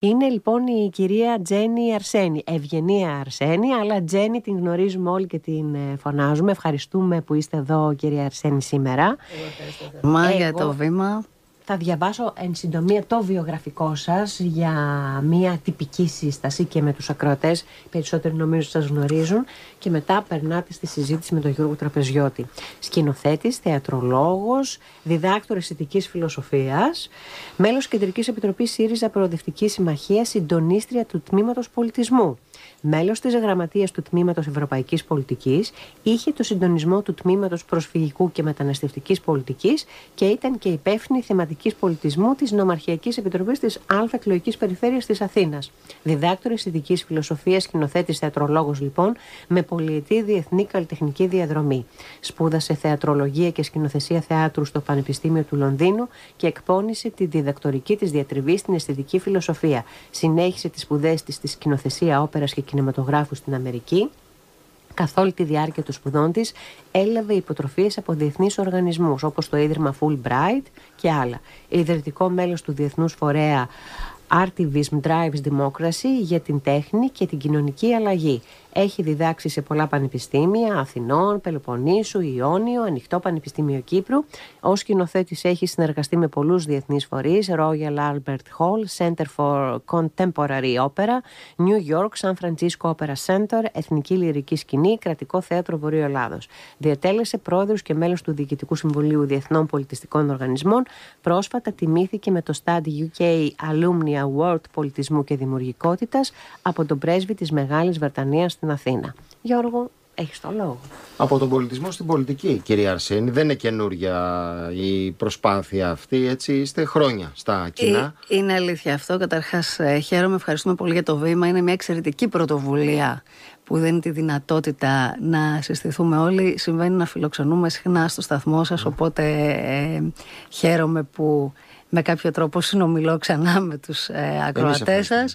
Είναι λοιπόν η κυρία Τζέννη Αρσένη, Ευγενία Αρσένη, αλλά Τζέννη την γνωρίζουμε όλοι και την φωνάζουμε. Ευχαριστούμε που είστε εδώ, κυρία Αρσένη, σήμερα. Εγώ για το βήμα. Θα διαβάσω εν συντομία το βιογραφικό σας για μια τυπική σύσταση και με τους ακροατές, περισσότεροι νομίζω σας γνωρίζουν, και μετά περνάτε στη συζήτηση με τον Γιώργο Τραπεζιώτη. Σκηνοθέτης, θεατρολόγος, διδάκτορας ηθικής φιλοσοφίας, μέλος Κεντρικής Επιτροπής ΣΥΡΙΖΑ Προοδευτική Συμμαχία, συντονίστρια του Τμήματος Πολιτισμού. Μέλος της Γραμματείας του Τμήματος Ευρωπαϊκής Πολιτικής, είχε το συντονισμό του Τμήματος Προσφυγικού και Μεταναστευτικής Πολιτικής και ήταν και υπεύθυνη θεματικής πολιτισμού της Νομαρχιακής Επιτροπής της Α εκλογικής περιφέρειας της Αθήνας. Διδάκτορας ηθικής φιλοσοφίας, σκηνοθέτης, θεατρολόγος λοιπόν, με πολυετή διεθνή καλλιτεχνική διαδρομή. Σπούδασε θεατρολογία και σκηνοθεσία θεάτρου στο Πανεπιστήμιο του Λονδίνου και εκπώνησε τη διδακτορική της διατριβή στην αισθητική φιλοσοφία. Συνέχισε τις σπουδές της στη σκηνοθεσία όπερας και κινηματογράφου στην Αμερική. Καθ' όλη τη διάρκεια των σπουδών της έλαβε υποτροφίες από διεθνείς οργανισμούς όπως το Ίδρυμα Fulbright και άλλα. Ιδρυτικό μέλος του Διεθνούς Φορέα Artivism Drives Democracy για την τέχνη και την κοινωνική αλλαγή. Έχει διδάξει σε πολλά πανεπιστήμια Αθηνών, Πελοποννήσου, Ιόνιο, Ανοιχτό Πανεπιστήμιο Κύπρου. Ως σκηνοθέτης έχει συνεργαστεί με πολλούς διεθνείς φορείς, Royal Albert Hall, Center for Contemporary Opera, New York, San Francisco Opera Center, Εθνική Λυρική Σκηνή, Κρατικό Θέατρο Βορείου Ελλάδος. Διατέλεσε πρόεδρος και μέλος του Διοικητικού Συμβουλίου Διεθνών Πολιτιστικών Οργανισμών. Πρόσφατα τιμήθηκε με το Study UK Alumni Award Πολιτισμού και Δημιουργικότητας από τον πρέσβη της Μεγάλης Βρετανίας στην Αθήνα. Γιώργο, έχεις το λόγο. Από τον πολιτισμό στην πολιτική, κυρία Αρσένη, δεν είναι καινούρια η προσπάθεια αυτή, έτσι, είστε χρόνια στα κοινά. Είναι αλήθεια αυτό. Καταρχάς, χαίρομαι, ευχαριστούμε πολύ για το βήμα. Είναι μια εξαιρετική πρωτοβουλία που δίνει τη δυνατότητα να συστηθούμε όλοι. Συμβαίνει να φιλοξενούμε συχνά στο σταθμό σας, οπότε χαίρομαι που με κάποιο τρόπο συνομιλώ ξανά με τους ακροατές σας.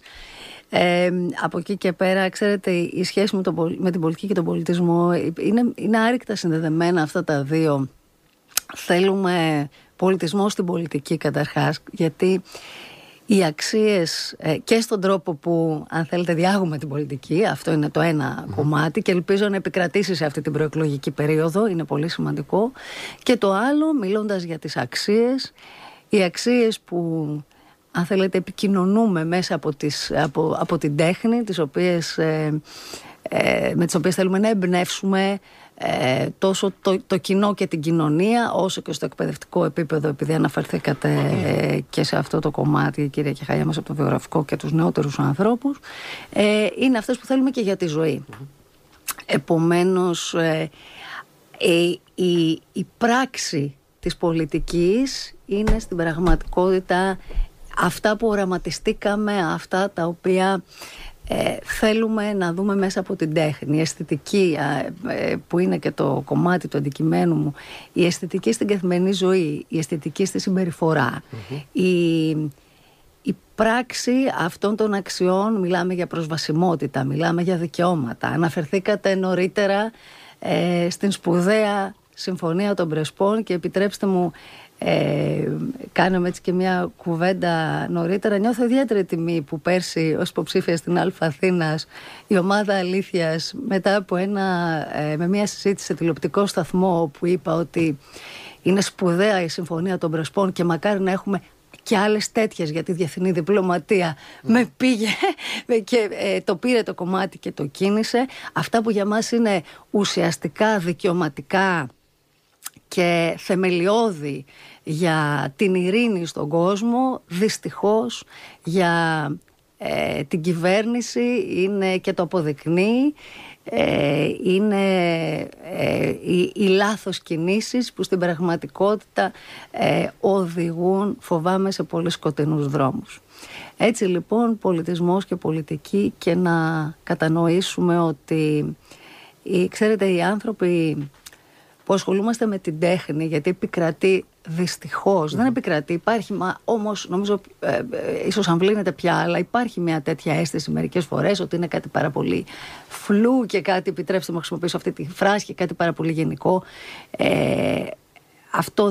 Από εκεί και πέρα, ξέρετε, η σχέση με την πολιτική και τον πολιτισμό είναι άρρηκτα συνδεδεμένα αυτά τα δύο. Θέλουμε πολιτισμό στην πολιτική καταρχάς, γιατί οι αξίες και στον τρόπο που, αν θέλετε, διάγουμε την πολιτική, αυτό είναι το ένα κομμάτι και ελπίζω να επικρατήσει σε αυτή την προεκλογική περίοδο, είναι πολύ σημαντικό. Και το άλλο, μιλώντας για τις αξίες, οι αξίες που, αν θέλετε, επικοινωνούμε μέσα από την τέχνη, με τις οποίες θέλουμε να εμπνεύσουμε τόσο το κοινό και την κοινωνία, όσο και στο εκπαιδευτικό επίπεδο, επειδή αναφερθήκατε και σε αυτό το κομμάτι, κυρία Κεχαγιά, μέσα από το βιογραφικό και τους νεότερους ανθρώπους, είναι αυτές που θέλουμε και για τη ζωή. Επομένως, η πράξη της πολιτικής είναι στην πραγματικότητα αυτά που οραματιστήκαμε, αυτά τα οποία θέλουμε να δούμε μέσα από την τέχνη. Η αισθητική, που είναι και το κομμάτι του αντικειμένου μου, η αισθητική στην καθημερινή ζωή, η αισθητική στη συμπεριφορά, η πράξη αυτών των αξιών. Μιλάμε για προσβασιμότητα, μιλάμε για δικαιώματα. Αναφερθήκατε νωρίτερα στην σπουδαία Συμφωνία των Πρεσπών και επιτρέψτε μου, κάναμε έτσι και μια κουβέντα νωρίτερα. Νιώθω ιδιαίτερη τιμή που πέρσι ως υποψήφια στην Α Αθήνας η ομάδα Αλήθειας, μετά από με μια συζήτηση σε τηλεοπτικό σταθμό, που είπα ότι είναι σπουδαία η Συμφωνία των Πρεσπών και μακάρι να έχουμε και άλλες τέτοιες για τη διεθνή διπλωματία, με πήγε και το πήρε το κομμάτι και το κίνησε. Αυτά που για μας είναι ουσιαστικά δικαιωματικά και θεμελιώδη για την ειρήνη στον κόσμο, δυστυχώς για την κυβέρνηση είναι, και το αποδεικνύει, είναι οι λάθος κινήσεις που στην πραγματικότητα οδηγούν, φοβάμαι, σε πολύ σκοτεινούς δρόμους. Έτσι λοιπόν, πολιτισμός και πολιτική, και να κατανοήσουμε ότι ξέρετε, οι άνθρωποι που ασχολούμαστε με την τέχνη, γιατί επικρατεί δυστυχώς, δεν επικρατεί, υπάρχει, όμως νομίζω ίσως αμβλύνεται πια, αλλά υπάρχει μια τέτοια αίσθηση μερικές φορές ότι είναι κάτι πάρα πολύ φλού και κάτι, επιτρέψτε μου να χρησιμοποιήσω αυτή τη φράση, και κάτι πάρα πολύ γενικό. αυτό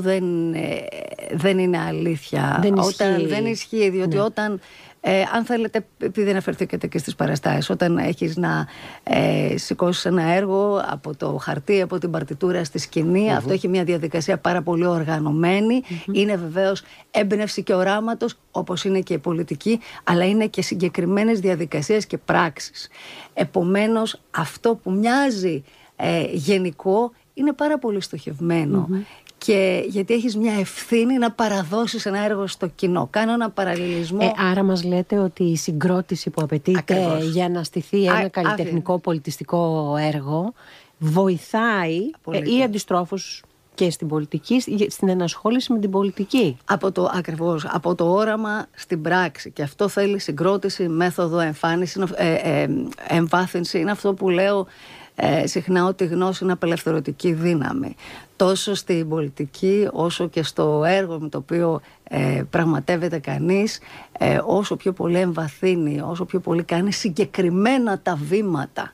δεν είναι αλήθεια. Δεν ισχύει, διότι όταν, αν θέλετε, επειδή αναφερθήκατε και στις παραστάσεις, όταν έχεις να σηκώσεις ένα έργο από το χαρτί, από την παρτιτούρα στη σκηνή, αυτό έχει μια διαδικασία πάρα πολύ οργανωμένη. Είναι βεβαίως έμπνευση και οράματος, όπως είναι και η πολιτική, αλλά είναι και συγκεκριμένες διαδικασίες και πράξεις. Επομένως, αυτό που μοιάζει γενικό είναι πάρα πολύ στοχευμένο. Και γιατί έχεις μια ευθύνη να παραδώσεις ένα έργο στο κοινό. Κάνω ένα παραλληλισμό. Άρα μας λέτε ότι η συγκρότηση που απαιτείται για να στηθεί ένα καλλιτεχνικό πολιτιστικό έργο βοηθάει ή αντιστρόφως και στην πολιτική, στην ενασχόληση με την πολιτική. Ακριβώς, από το όραμα στην πράξη. Και αυτό θέλει συγκρότηση, μέθοδο, εμβάθυνση. Είναι αυτό που λέω συχνά, ότι η γνώση είναι απελευθερωτική δύναμη. Τόσο στην πολιτική όσο και στο έργο με το οποίο πραγματεύεται κανείς, όσο πιο πολύ εμβαθύνει, όσο πιο πολύ κάνει συγκεκριμένα τα βήματα,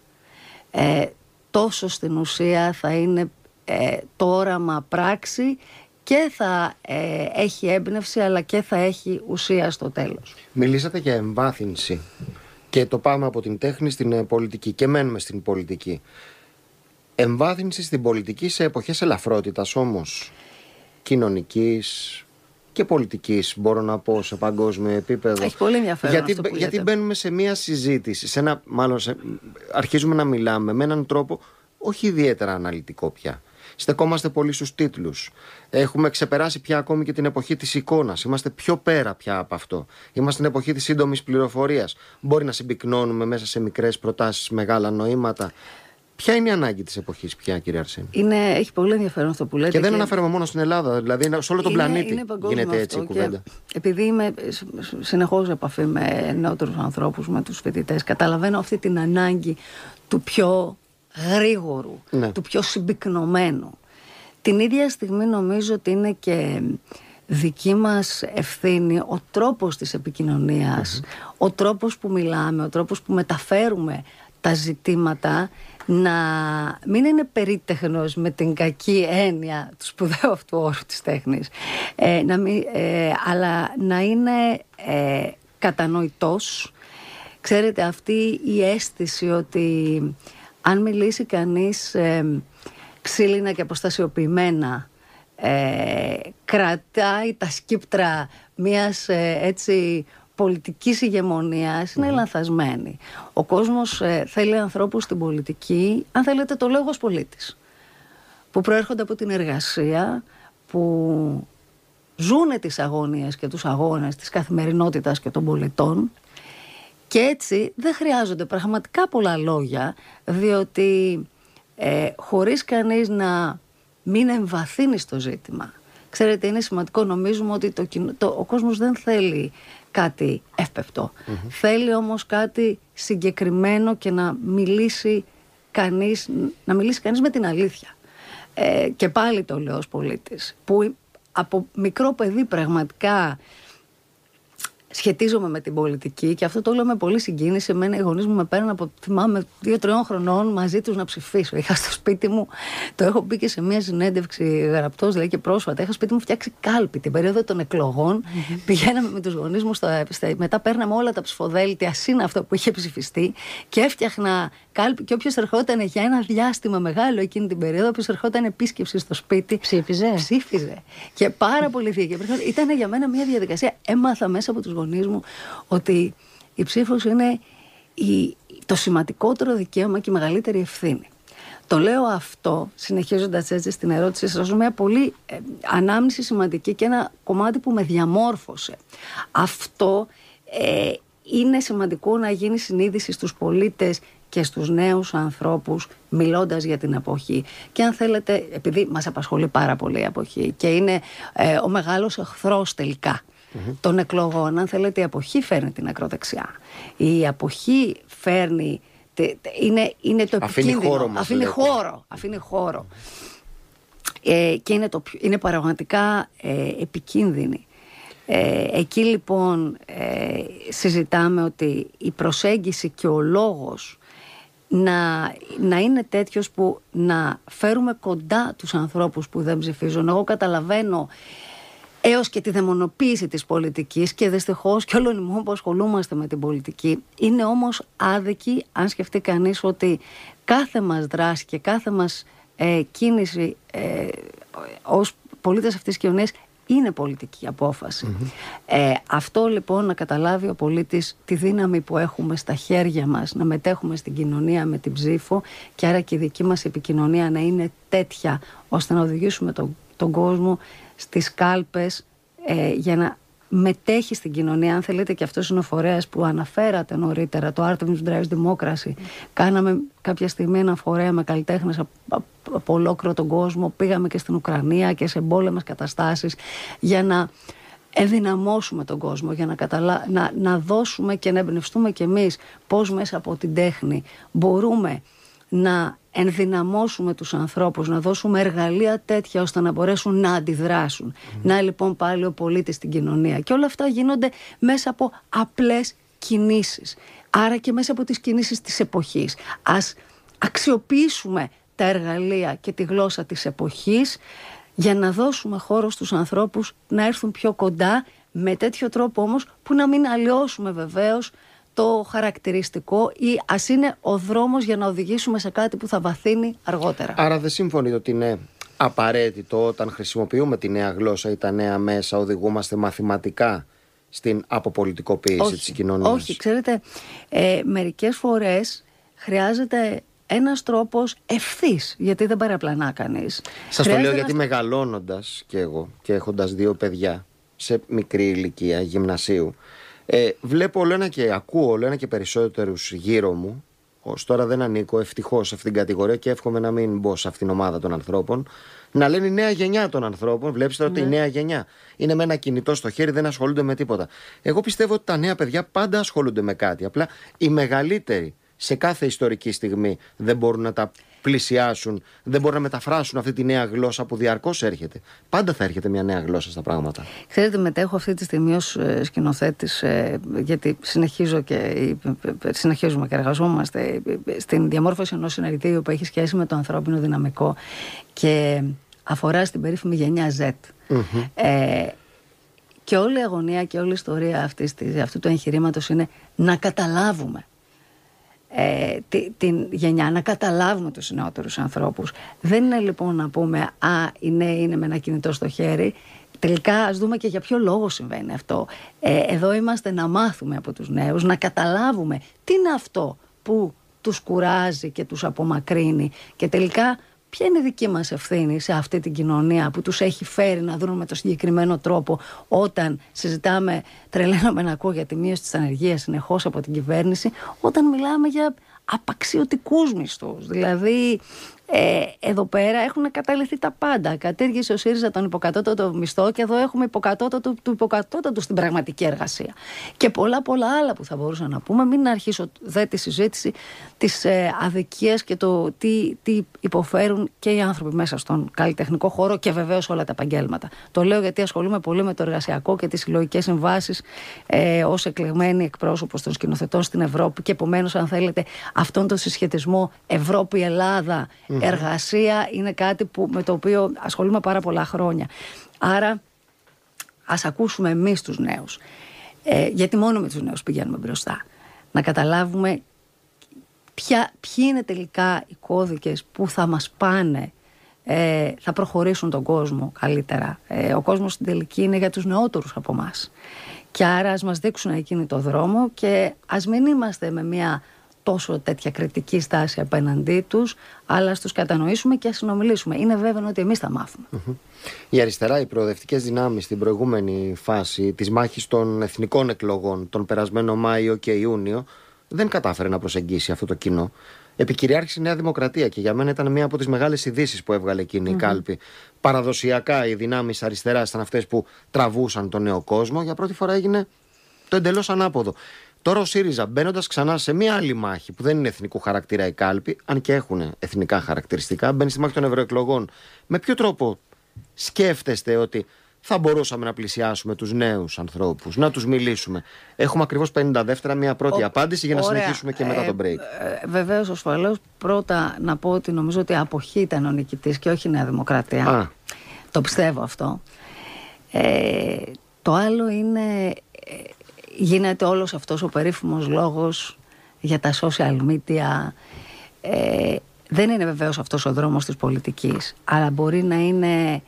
τόσο στην ουσία θα είναι το όραμα πράξη και θα έχει έμπνευση, αλλά και θα έχει ουσία στο τέλος. Μιλήσατε για εμβάθυνση και το πάμε από την τέχνη στην πολιτική και μένουμε στην πολιτική. Εμβάθυνση στην πολιτική σε εποχές ελαφρότητας όμως, κοινωνικής και πολιτικής, μπορώ να πω, σε παγκόσμιο επίπεδο. Έχει πολύ ενδιαφέρον γιατί μπαίνουμε σε μια συζήτηση, αρχίζουμε να μιλάμε με έναν τρόπο όχι ιδιαίτερα αναλυτικό πια. Στεκόμαστε πολύ στους τίτλους. Έχουμε ξεπεράσει πια ακόμη και την εποχή της εικόνας. Είμαστε πιο πέρα πια από αυτό. Είμαστε στην εποχή της σύντομης πληροφορίας. Μπορεί να συμπυκνώνουμε μέσα σε μικρές προτάσεις μεγάλα νοήματα. Ποια είναι η ανάγκη της εποχής πια, κύριε Αρσένη? Έχει πολύ ενδιαφέρον αυτό που λέτε. Και δεν αναφέρομαι μόνο στην Ελλάδα, δηλαδή σε όλο τον πλανήτη γίνεται έτσι η κουβέντα. Επειδή είμαι συνεχώς σε επαφή με νεότερους ανθρώπους, με τους φοιτητές, καταλαβαίνω αυτή την ανάγκη του πιο γρήγορου, του πιο συμπυκνωμένου. Την ίδια στιγμή νομίζω ότι είναι και δική μας ευθύνη ο τρόπος της επικοινωνίας, ο τρόπος που μιλάμε, ο τρόπος που μεταφέρουμε τα ζητήματα, να μην είναι περίτεχνος με την κακή έννοια του σπουδαίου αυτού όρου της τέχνης, αλλά να είναι κατανοητός. Ξέρετε, αυτή η αίσθηση ότι αν μιλήσει κανείς ξύλινα και αποστασιοποιημένα, κρατάει τα σκύπτρα μιας πολιτικής ηγεμονίας, είναι λανθασμένη. Ο κόσμος θέλει ανθρώπους στην πολιτική, αν θέλετε το λέω ως πολίτης, που προέρχονται από την εργασία, που ζούνε τις αγωνίες και τους αγώνες της καθημερινότητας και των πολιτών. Και έτσι δεν χρειάζονται πραγματικά πολλά λόγια, διότι χωρίς κανείς να μην εμβαθύνει στο ζήτημα. Ξέρετε, είναι σημαντικό, νομίζουμε ότι ο κόσμος δεν θέλει κάτι εύπεπτο. Θέλει όμως κάτι συγκεκριμένο και να μιλήσει κανείς με την αλήθεια. Και πάλι το λέω ως πολίτης, που από μικρό παιδί πραγματικά σχετίζομαι με την πολιτική, και αυτό το λέω με πολύ συγκίνηση. Εμένα οι γονείς μου με παίρνουν από, θυμάμαι, 2-3 χρονών μαζί τους να ψηφίσω. Είχα στο σπίτι μου, το έχω πει και σε μια συνέντευξη γραπτός, δηλαδή και πρόσφατα, είχα σπίτι μου φτιάξει κάλπη την περίοδο των εκλογών. Πηγαίναμε με τους γονείς μου μετά παίρναμε όλα τα ψηφοδέλτια, συν αυτό που είχε ψηφιστεί, και έφτιαχνα κάλπη. Και όποιος ερχόταν για ένα διάστημα μεγάλο εκείνη την περίοδο, όποιος ερχόταν επίσκεψη στο σπίτι, ψήφιζε. Και πάρα πολύ θεία. Ήταν για μένα μια διαδικασία. Έμαθα μέσα από τους γονείς μου ότι η ψήφος είναι το σημαντικότερο δικαίωμα και η μεγαλύτερη ευθύνη. Το λέω αυτό, συνεχίζοντας έτσι στην ερώτηση σας, μια πολύ ανάμνηση σημαντική και ένα κομμάτι που με διαμόρφωσε. Αυτό είναι σημαντικό να γίνει συνείδηση στους πολίτες και στους νέους ανθρώπους, μιλώντας για την εποχή. Και αν θέλετε, επειδή μας απασχολεί πάρα πολύ η εποχή και είναι ο μεγάλος εχθρός τελικά των εκλογών, αν θέλετε, η εποχή φέρνει την ακροδεξιά. Η εποχή φέρνει, είναι το επικίνδυνο, αφήνει χώρο. Και είναι πραγματικά επικίνδυνη. Εκεί λοιπόν συζητάμε ότι η προσέγγιση και ο λόγος να είναι τέτοιος που να φέρουμε κοντά τους ανθρώπους που δεν ψηφίζουν. Εγώ καταλαβαίνω έως και τη δαιμονοποίηση της πολιτικής και δυστυχώς και όλων ημών που ασχολούμαστε με την πολιτική. Είναι όμως άδικη αν σκεφτεί κανείς ότι κάθε μας δράση και κάθε μας κίνηση ως πολίτες αυτής της κοινωνίας είναι πολιτική απόφαση. Αυτό λοιπόν να καταλάβει ο πολίτης τη δύναμη που έχουμε στα χέρια μας, να μετέχουμε στην κοινωνία με την ψήφο και άρα και η δική μας επικοινωνία να είναι τέτοια ώστε να οδηγήσουμε τον κόσμο στις κάλπες για να μετέχει στην κοινωνία. Αν θέλετε, και αυτός είναι ο φορέας που αναφέρατε νωρίτερα, το Art of Drives Democracy. Κάναμε κάποια στιγμή ένα φορέα με καλλιτέχνες από ολόκληρο τον κόσμο. Πήγαμε και στην Ουκρανία και σε εμπόλεμες καταστάσεις για να ενδυναμώσουμε τον κόσμο, για να δώσουμε και να εμπνευστούμε κι εμείς πώς μέσα από την τέχνη μπορούμε να ενδυναμώσουμε τους ανθρώπους, να δώσουμε εργαλεία τέτοια ώστε να μπορέσουν να αντιδράσουν. Να λοιπόν πάλι ο πολίτης στην κοινωνία. Και όλα αυτά γίνονται μέσα από απλές κινήσεις. Άρα και μέσα από τις κινήσεις της εποχής. Ας αξιοποιήσουμε τα εργαλεία και τη γλώσσα της εποχής για να δώσουμε χώρο στους ανθρώπους να έρθουν πιο κοντά, με τέτοιο τρόπο όμως που να μην αλλοιώσουμε βεβαίως το χαρακτηριστικό ή ας είναι ο δρόμος για να οδηγήσουμε σε κάτι που θα βαθύνει αργότερα. Άρα δεν συμφωνείτε ότι είναι απαραίτητο όταν χρησιμοποιούμε τη νέα γλώσσα ή τα νέα μέσα, οδηγούμαστε μαθηματικά στην αποπολιτικοποίηση της κοινωνίας? Όχι, ξέρετε, μερικές φορές χρειάζεται ένας τρόπος ευθύς, γιατί δεν παραπλανά κανείς. Σας το λέω γιατί μεγαλώνοντας και εγώ και έχοντας 2 παιδιά σε μικρή ηλικία γυμνασίου, βλέπω όλο ένα και ακούω όλο ένα και περισσότερους γύρω μου, ως τώρα δεν ανήκω ευτυχώς σε αυτήν την κατηγορία και εύχομαι να μην μπω σε αυτήν την ομάδα των ανθρώπων, να λένε η νέα γενιά των ανθρώπων. Βλέπεις τώρα ότι η νέα γενιά είναι με ένα κινητό στο χέρι, δεν ασχολούνται με τίποτα. Εγώ πιστεύω ότι τα νέα παιδιά πάντα ασχολούνται με κάτι. Απλά οι μεγαλύτεροι σε κάθε ιστορική στιγμή δεν μπορούν να τα πλησιάσουν, δεν μπορούν να μεταφράσουν αυτή τη νέα γλώσσα που διαρκώς έρχεται. Πάντα θα έρχεται μια νέα γλώσσα στα πράγματα. Ξέρετε, μετέχω αυτή τη στιγμή ως σκηνοθέτης, γιατί συνεχίζουμε και εργαζόμαστε στην διαμόρφωση ενός σεναριτήριου που έχει σχέση με το ανθρώπινο δυναμικό και αφορά στην περίφημη γενιά Z. Και όλη η αγωνία και όλη η ιστορία αυτού του εγχειρήματος είναι να καταλάβουμε την γενιά, να καταλάβουμε τους νεότερους ανθρώπους. Δεν είναι λοιπόν να πούμε οι νέοι είναι με ένα κινητό στο χέρι. Τελικά ας δούμε και για ποιο λόγο συμβαίνει αυτό. Εδώ είμαστε να μάθουμε από τους νέους, να καταλάβουμε τι είναι αυτό που τους κουράζει και τους απομακρύνει και τελικά ποια είναι η δική μας ευθύνη σε αυτή την κοινωνία που τους έχει φέρει να δουν με το συγκεκριμένο τρόπο όταν συζητάμε, τρελαίνομαι να ακούω για τη μείωση της ανεργίας συνεχώς από την κυβέρνηση, όταν μιλάμε για απαξιωτικούς μισθούς. Δηλαδή εδώ πέρα έχουν καταληθεί τα πάντα. Κατήργησε ο ΣΥΡΙΖΑ τον υποκατώτατο μισθό και εδώ έχουμε του υποκατώτατου στην πραγματική εργασία. Και πολλά άλλα που θα μπορούσα να πούμε. Μην αρχίσω τη συζήτηση της αδικίας και το τι υποφέρουν και οι άνθρωποι μέσα στον καλλιτεχνικό χώρο και βεβαίως όλα τα επαγγέλματα. Το λέω γιατί ασχολούμαι πολύ με το εργασιακό και τις συλλογικές συμβάσεις ως εκλεγμένη εκπρόσωπος των σκηνοθετών στην Ευρώπη και επομένως, αν θέλετε, αυτόν τον συσχετισμό Ευρώπη-Ελλάδα εργασία είναι κάτι με το οποίο ασχολούμαι πάρα πολλά χρόνια. Άρα ας ακούσουμε εμείς τους νέους, γιατί μόνο με τους νέους πηγαίνουμε μπροστά. Να καταλάβουμε ποιοι είναι τελικά οι κώδικες που θα μας πάνε, θα προχωρήσουν τον κόσμο καλύτερα. Ο κόσμος στην τελική είναι για τους νεότερους από εμάς. Και άρα ας μας δείξουν εκείνη το δρόμο και ας μην είμαστε με μια τόσο τέτοια κριτική στάση απέναντί τους, αλλά τους κατανοήσουμε και ας συνομιλήσουμε. Είναι βέβαιο ότι εμείς θα μάθουμε. Η αριστερά, οι προοδευτικές δυνάμεις στην προηγούμενη φάση της μάχης των εθνικών εκλογών τον περασμένο Μάιο και Ιούνιο δεν κατάφερε να προσεγγίσει αυτό το κοινό. Επικυριάρχησε η Νέα Δημοκρατία και για μένα ήταν μία από τις μεγάλες ειδήσεις που έβγαλε εκείνη η κάλπη. Παραδοσιακά οι δυνάμεις αριστεράς ήταν αυτές που τραβούσαν τον νέο κόσμο. Για πρώτη φορά έγινε το εντελώς ανάποδο. Τώρα ο ΣΥΡΙΖΑ, μπαίνοντας ξανά σε μια άλλη μάχη που δεν είναι εθνικού χαρακτήρα η κάλπη, αν και έχουν εθνικά χαρακτηριστικά, μπαίνει στη μάχη των ευρωεκλογών. Με ποιο τρόπο σκέφτεστε ότι θα μπορούσαμε να πλησιάσουμε τους νέους ανθρώπους, να τους μιλήσουμε. Έχουμε ακριβώς 50 δεύτερα, μια πρώτη απάντηση για να συνεχίσουμε και μετά το break. Βεβαίως, ασφαλώς, πρώτα να πω ότι νομίζω ότι η αποχή ήταν ο νικητής και όχι η Νέα Δημοκρατία. Το πιστεύω αυτό. Το άλλο είναι, γίνεται όλος αυτός ο περίφημος λόγος για τα social media. Δεν είναι βεβαίως αυτός ο δρόμος της πολιτικής, αλλά μπορεί να είναι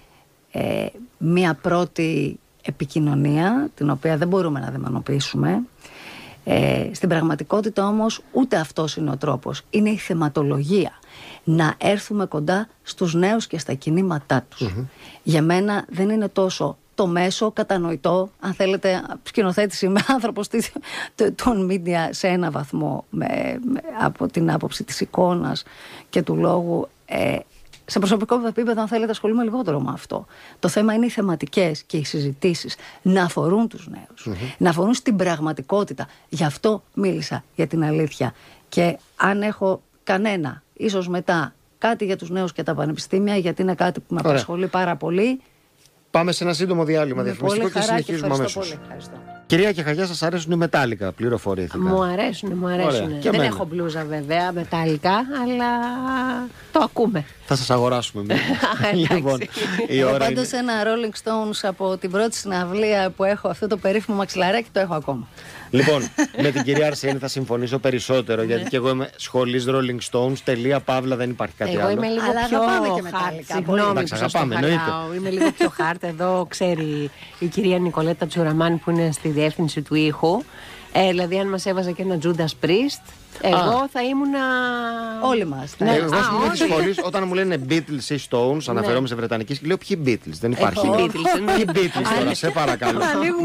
μία πρώτη επικοινωνία, την οποία δεν μπορούμε να δαιμονοποιήσουμε. Στην πραγματικότητα όμως ούτε αυτός είναι ο τρόπος. Είναι η θεματολογία. Να έρθουμε κοντά στους νέους και στα κινήματά τους. Για μένα δεν είναι τόσο το μέσο κατανοητό, αν θέλετε, σκηνοθέτης είμαι άνθρωπος των media σε ένα βαθμό, από την άποψη της εικόνας και του λόγου. Σε προσωπικό επίπεδο, αν θέλετε, ασχολούμαι λιγότερο με αυτό. Το θέμα είναι οι θεματικές και οι συζητήσεις να αφορούν τους νέους, να αφορούν στην πραγματικότητα. Γι' αυτό μίλησα για την αλήθεια. Και αν έχω κανένα, ίσως μετά, κάτι για τους νέους και τα πανεπιστήμια, γιατί είναι κάτι που με απασχολεί πάρα πολύ. Πάμε σε ένα σύντομο διάλειμμα διαφημιστικό και συνεχίζουμε αμέσως. Κυρία Κεχαγιά, σας αρέσουν οι μετάλλικα, πληροφορήθηκα. Μου αρέσουν. Δεν έχω μπλούζα βέβαια μετάλλικα, αλλά το ακούμε. Θα σας αγοράσουμε. Λοιπόν, πάντως ένα Rolling Stones από την πρώτη συναυλία που έχω, αυτό το περίφημο μαξιλαράκι, το έχω ακόμα. Λοιπόν, με την κυρία Αρσένη θα συμφωνήσω περισσότερο, γιατί και εγώ είμαι σχολής Rolling Stones, τελεία, παύλα, δεν υπάρχει κάτι άλλο. Εγώ είμαι λίγο πιο hard, συγγνώμη που σας το χαλάω. Είμαι λίγο πιο hard, εδώ ξέρει η κυρία Νικολέτα Τσουραμάνη που είναι στη διεύθυνση του ήχου. Δηλαδή αν μας έβαζε και ένα Judas Priest, εγώ θα ήμουνα... Όλοι μας. Εγώ στην ίδια της σχολής, όταν μου λένε Beatles ή Stones, αναφέρομαι σε βρετανική σκηνή, λέω ποιοι Beatles, δεν υπάρχει. Ποιοι Beatles τώρα, σε παρακαλώ.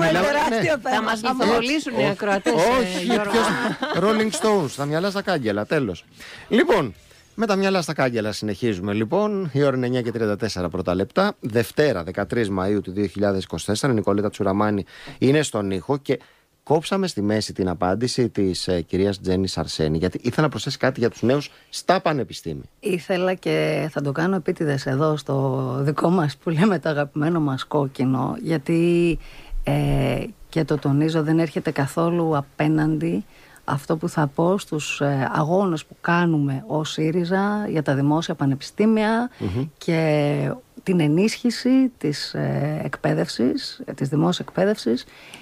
Θα μας λιθοβολήσουν οι ακροατές. Όχι, Rolling Stones, τα μυαλά στα κάγκελα, τέλος. Λοιπόν, με τα μυαλά στα κάγκελα συνεχίζουμε λοιπόν. Η ώρα είναι 9:34 πρώτα λεπτά. Δευτέρα, 13 Μαΐου του 2024. Η Νικολέτα Τσουραμάνη είναι στον ήχο και κόψαμε στη μέση την απάντηση της κυρίας Τζέννης Αρσένη, γιατί ήθελα να προσθέσει κάτι για τους νέους στα πανεπιστήμια. Ήθελα και θα το κάνω επίτηδες εδώ στο δικό μας που λέμε το αγαπημένο μας κόκκινο, γιατί και το τονίζω, δεν έρχεται καθόλου απέναντι αυτό που θα πω στους αγώνες που κάνουμε ως ΣΥΡΙΖΑ για τα δημόσια πανεπιστήμια και την ενίσχυση της εκπαίδευσης, της δημόσιας εκπαίδευσης,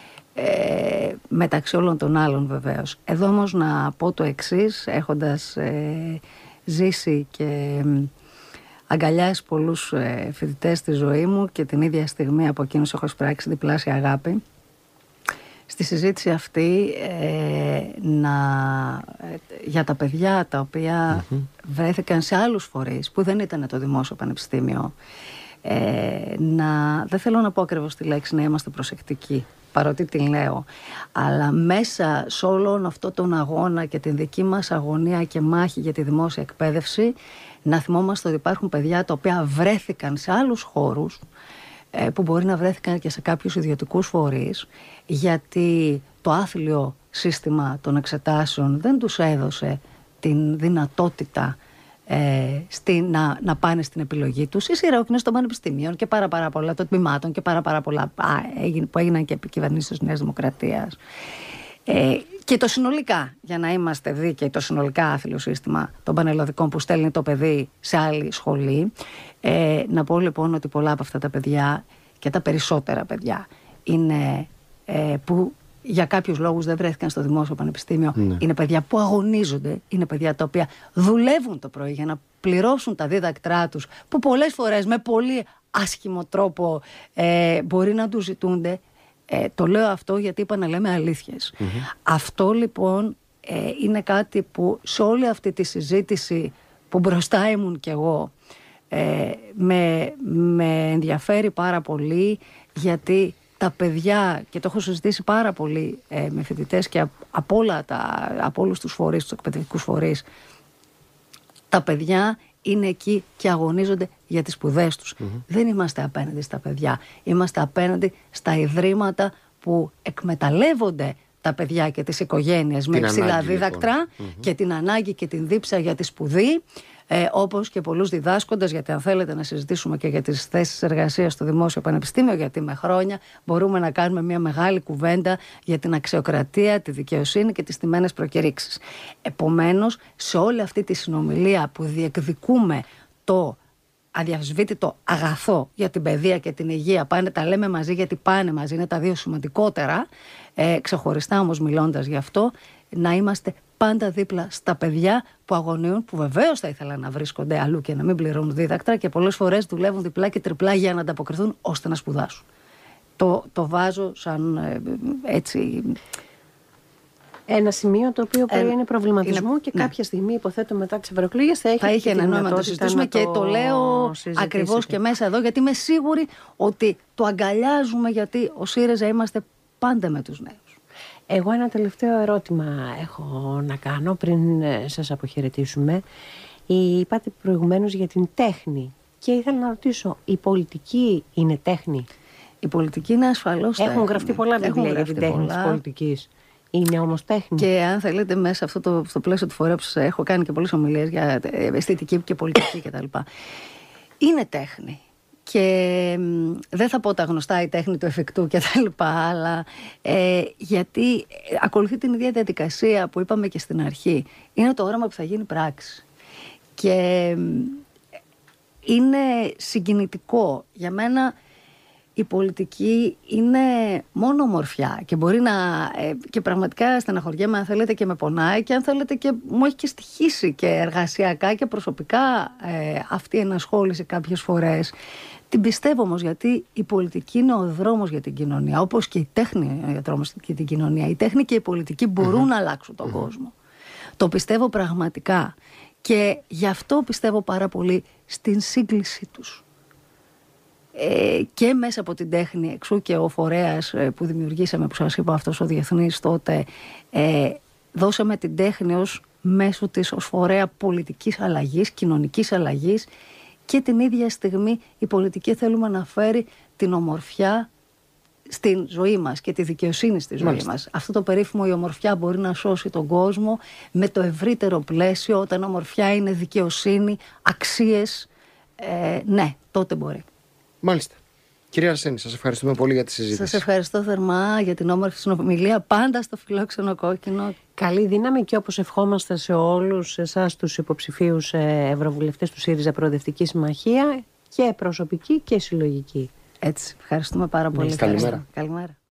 μεταξύ όλων των άλλων βεβαίως. Εδώ όμως να πω το εξής, έχοντας ζήσει και αγκαλιάσει πολλούς φοιτητές στη ζωή μου και την ίδια στιγμή από εκείνους έχω εισπράξει διπλάσια αγάπη, στη συζήτηση αυτή για τα παιδιά τα οποία βρέθηκαν σε άλλους φορείς που δεν ήταν το δημόσιο πανεπιστήμιο, δεν θέλω να πω ακριβώς τη λέξη, να είμαστε προσεκτικοί, παρότι την λέω, αλλά μέσα σε όλον αυτό τον αγώνα και την δική μας αγωνία και μάχη για τη δημόσια εκπαίδευση, να θυμόμαστε ότι υπάρχουν παιδιά τα οποία βρέθηκαν σε άλλους χώρους, που μπορεί να βρέθηκαν και σε κάποιους ιδιωτικούς φορείς, γιατί το άθλιο σύστημα των εξετάσεων δεν τους έδωσε την δυνατότητα να πάνε στην επιλογή τους. Η σειρά των πανεπιστημίων και πάρα πολλά των τμήματων και πάρα πολλά που έγιναν και επί κυβερνήσεις της Νέας Δημοκρατίας. Και το συνολικά, για να είμαστε δίκαιοι, το συνολικά άθλιο σύστημα των πανελλαδικών που στέλνει το παιδί σε άλλη σχολή. Να πω λοιπόν ότι πολλά από αυτά τα παιδιά και τα περισσότερα παιδιά είναι που για κάποιους λόγους δεν βρέθηκαν στο δημόσιο πανεπιστήμιο. Είναι παιδιά που αγωνίζονται, είναι παιδιά τα οποία δουλεύουν το πρωί για να πληρώσουν τα δίδακτρά τους, που πολλές φορές με πολύ άσχημο τρόπο μπορεί να τους ζητούνται. Το λέω αυτό γιατί είπα να λέμε αλήθειες. Αυτό λοιπόν είναι κάτι που σε όλη αυτή τη συζήτηση που μπροστά ήμουν κι εγώ, με ενδιαφέρει πάρα πολύ, γιατί τα παιδιά, και το έχω συζητήσει πάρα πολύ με φοιτητές και από όλους τους φορείς, τους εκπαιδευτικούς φορείς, τα παιδιά είναι εκεί και αγωνίζονται για τις σπουδές τους. Δεν είμαστε απέναντι στα παιδιά, είμαστε απέναντι στα ιδρύματα που εκμεταλλεύονται τα παιδιά και τις οικογένειες με υψηλά δίδακτρα και την ανάγκη και την δίψα για τη σπουδή. Όπως και πολλούς διδάσκοντες, γιατί αν θέλετε να συζητήσουμε και για τις θέσεις εργασίας στο Δημόσιο Πανεπιστήμιο, γιατί με χρόνια μπορούμε να κάνουμε μια μεγάλη κουβέντα για την αξιοκρατία, τη δικαιοσύνη και τις τιμένες προκηρύξεις. Επομένως, σε όλη αυτή τη συνομιλία που διεκδικούμε το αδιαφυσβήτητο αγαθό για την παιδεία και την υγεία, τα λέμε μαζί γιατί πάνε μαζί, είναι τα δύο σημαντικότερα, ξεχωριστά όμως μιλώντας γι' αυτό, να είμαστε πάντα δίπλα στα παιδιά που αγωνιούν, που βεβαίως θα ήθελαν να βρίσκονται αλλού και να μην πληρώνουν δίδακτρα και πολλές φορές δουλεύουν διπλά και τριπλά για να ανταποκριθούν ώστε να σπουδάσουν. Το βάζω σαν έτσι... Ένα σημείο το οποίο είναι προβληματισμού και κάποια στιγμή, υποθέτω μετά τις ευρωεκλογές, θα έχει ένα νόημα να το συζητήσουμε και το λέω ακριβώς και μέσα εδώ, γιατί είμαι σίγουρη ότι το αγκαλιάζουμε, γιατί ο ΣΥΡΙΖΑ είμαστε πάντα με τους νέους. Εγώ ένα τελευταίο ερώτημα έχω να κάνω πριν σας αποχαιρετήσουμε. Είπατε προηγουμένως για την τέχνη και ήθελα να ρωτήσω, η πολιτική είναι τέχνη? Η πολιτική είναι ασφαλώς τέχνη. Έχουν γραφτεί πολλά βιβλία για την τέχνη της πολιτικής. Είναι όμως τέχνη? Και αν θέλετε, μέσα στο πλαίσιο του φορέα που σας έχω κάνει και πολλές ομιλίες για αισθητική και πολιτική κτλ. Είναι τέχνη. Και δεν θα πω τα γνωστά, η τέχνη του εφικτού και τα λοιπά, αλλά γιατί ακολουθεί την ίδια διαδικασία που είπαμε και στην αρχή. Είναι το όραμα που θα γίνει πράξη. Και είναι συγκινητικό. Για μένα η πολιτική είναι μόνο ομορφιά και μπορεί να... και πραγματικά στεναχωριέμαι αν θέλετε και με πονάει και αν θέλετε και μου έχει και στοιχήσει και εργασιακά και προσωπικά αυτή η ενασχόληση κάποιες φορές. Την πιστεύω όμως, γιατί η πολιτική είναι ο δρόμος για την κοινωνία, όπως και η τέχνη είναι ο δρόμος για την κοινωνία. Η τέχνη και η πολιτική μπορούν να αλλάξουν τον κόσμο. Το πιστεύω πραγματικά και γι' αυτό πιστεύω πάρα πολύ στην σύγκλησή τους. Και μέσα από την τέχνη, εξού και ο φορέας που δημιουργήσαμε, που σας είπα, αυτός ο διεθνής τότε, δώσαμε την τέχνη ως μέσω της ως φορέα πολιτικής αλλαγής, κοινωνικής αλλαγής, και την ίδια στιγμή η πολιτική θέλουμε να φέρει την ομορφιά στην ζωή μας και τη δικαιοσύνη στη ζωή μας. Αυτό το περίφημο, η ομορφιά μπορεί να σώσει τον κόσμο, με το ευρύτερο πλαίσιο, όταν ομορφιά είναι δικαιοσύνη, αξίες, ναι, τότε μπορεί. Μάλιστα. Κυρία Αρσένη, σας ευχαριστούμε πολύ για τη συζήτηση. Σας ευχαριστώ θερμά για την όμορφη συνομιλία, πάντα στο φιλόξενο κόκκινο. Καλή δύναμη και όπως ευχόμαστε σε όλους εσάς τους υποψηφίους ευρωβουλευτές του ΣΥΡΙΖΑ Προοδευτική Συμμαχία, και προσωπική και συλλογική. Έτσι, ευχαριστούμε πάρα πολύ. Καλημέρα. Καλημέρα.